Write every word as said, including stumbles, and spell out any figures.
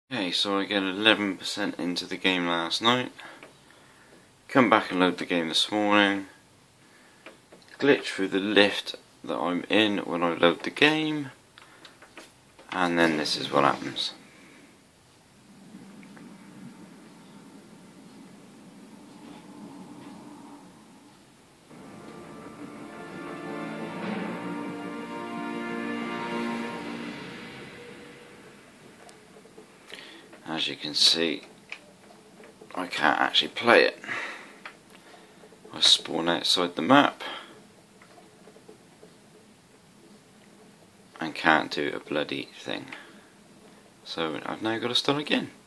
Okay, so I get eleven percent into the game last night. Come back and load the game this morning. Glitch through the lift that I'm in when I load the game. And then this is what happens. As you can see, I can't actually play it. I spawn outside the map and can't do a bloody thing. So I've now got to start again.